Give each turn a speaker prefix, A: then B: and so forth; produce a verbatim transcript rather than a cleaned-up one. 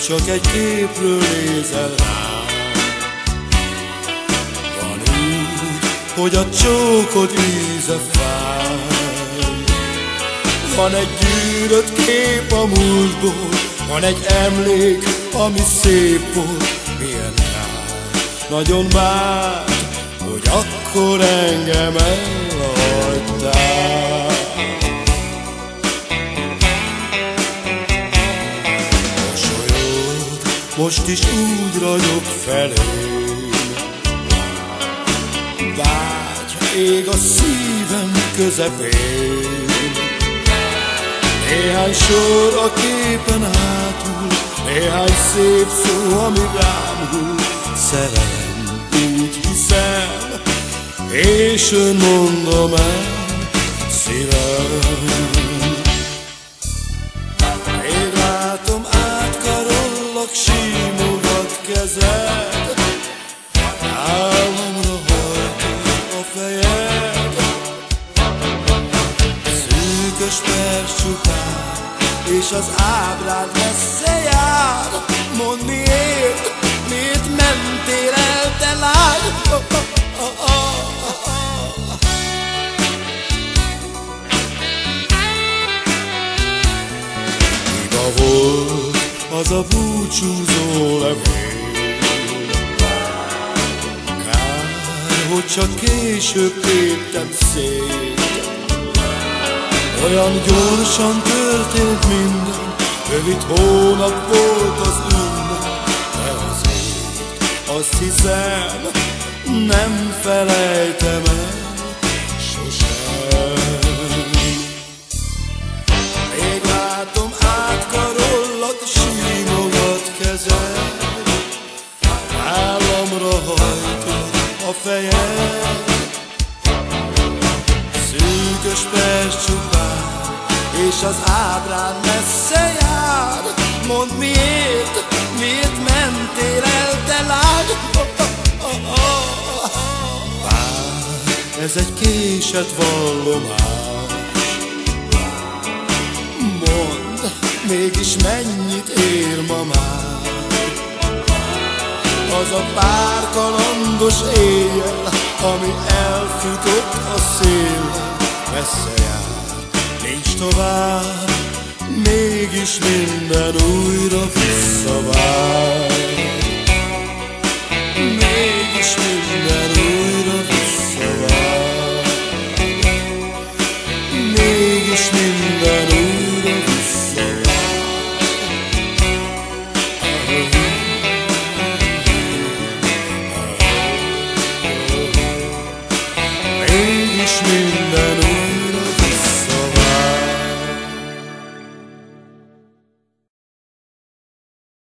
A: csak egy képről nézel rám. Van úgy, hogy a csókod íze fáj. Van egy gyűrött kép a múltból, van egy emlék, ami szép volt. Milyen kár, nagyon bár, hogy akkor engem elhagytál. Mosolyod, most is úgy ragyog felém. Vágy ég a szívem közepén. Néhány sor a képen hátul, néhány szép szó, ami rám hull. Szerelem, úgy hiszem, és ön mondom el, szívem. Még látom, átkarollak, simogat kezed, álmomra hajtod a fejed. Szűkös perc csupán, és az ábrád messze jár. Mondd miért, miért mentél el, te lány? Oh, oh, oh, oh, oh. Hiba volt az a búcsúzó levél. Kár, hogy csak később téptem szét. Olyan gyorsan történt minden, rövid hónap volt az ünnep. De azért azt hiszem, nem felejtem el sosem. Még látom, átkarollak, simogat kezed, államra hajtod a fejed. Szűkös perc csupán, és az ábrán messze jár. Mondd miért, miért mentél el, te lány? Oh, oh, oh, oh. Bár ez egy késett vallomás, mondd, mégis mennyit ér ma már az a pár kalandos éjjel, ami elfutott a szél. Messze jár, nincs tovább, mégis minden újra visszavár. Mégis minden újra visszavár. Mégis minden újra visszavár. Mégis minden